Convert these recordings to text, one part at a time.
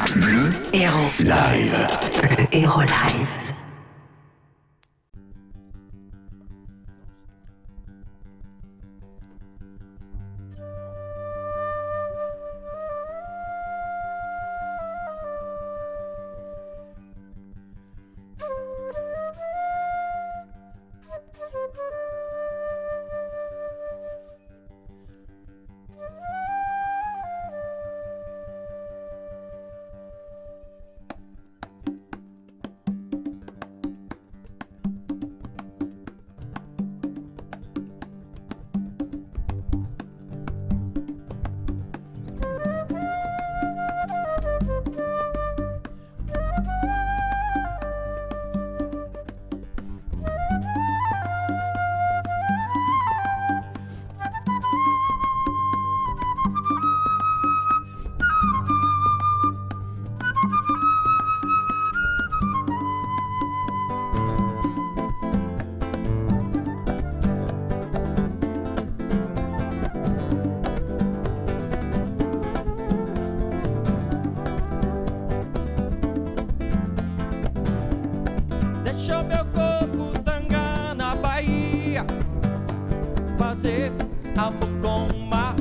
Bleu Héros Live. Le Héros Live. Deixa o meu corpo tangar na Bahia, fazer amor com o mar,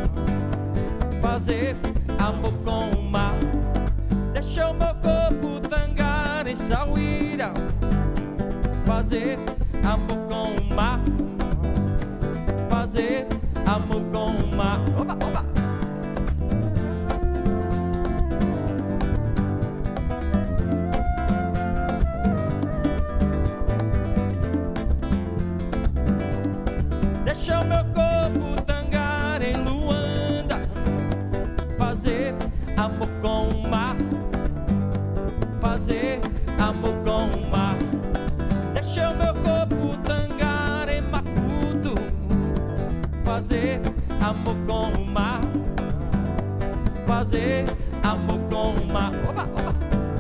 fazer amor com o mar. Deixa o meu corpo tangar em Sauíra, fazer amor com o mar, fazer amor com o mar. Oba, oba. Deixa o meu corpo tangar em Luanda, fazer amor com o mar, fazer amor com o mar. Deixa o meu corpo tangar em Maputo, fazer amor com o mar, fazer amor com o mar. Oba, oba.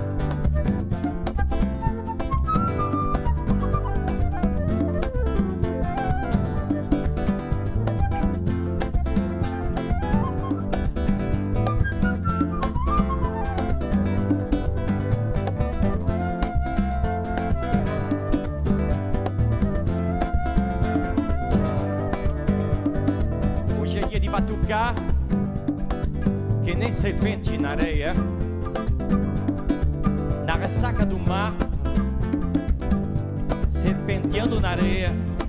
De batucar, que nem serpente na areia, na ressaca do mar, serpenteando na areia,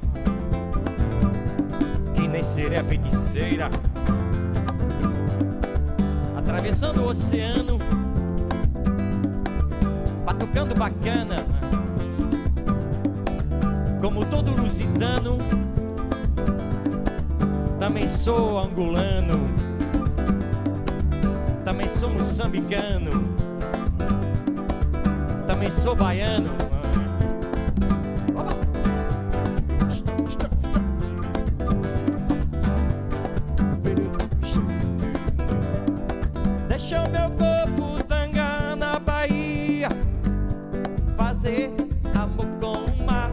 que nem sereia feiticeira, atravessando o oceano, batucando bacana, como todo lusitano. Também sou angolano, também sou moçambicano, também sou baiano. Deixa o meu corpo tangar na Bahia, fazer amor com o mar,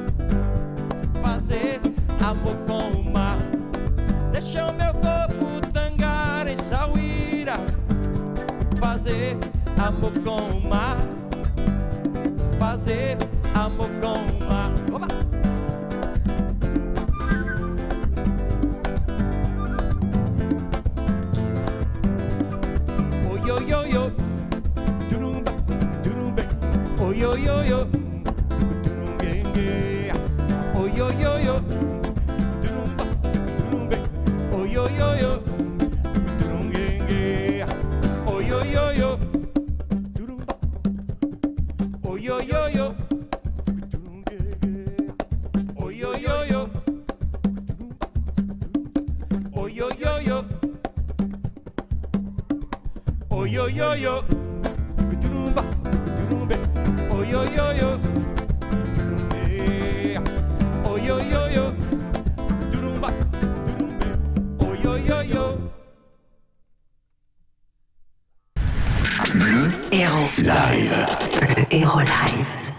fazer amor com o mar. Deixa o meu corpo tangar em Sauíra, fazer amor com o mar, fazer amor com o mar. Oba! Oi, oi, oi, oi, turumba, turumba, oi, oi, oi, oi, turumbengue, oi, oi, oi, oi. Oi, oi, oi, oi, turungengue. Oi, oi, oi, oi, turumba. Oi, oi, oi, oi, turungengue. Oi, oi, oi, oi, turumba. Oi, oi, oi, oi. Oi, oi, oi, oi, turumba, turumbe. Oi, oi, oi, oi, turunge. Oi, oi, oi, oi, turumba. Yo, yo. Bleu Héros Live. Le Héros Live.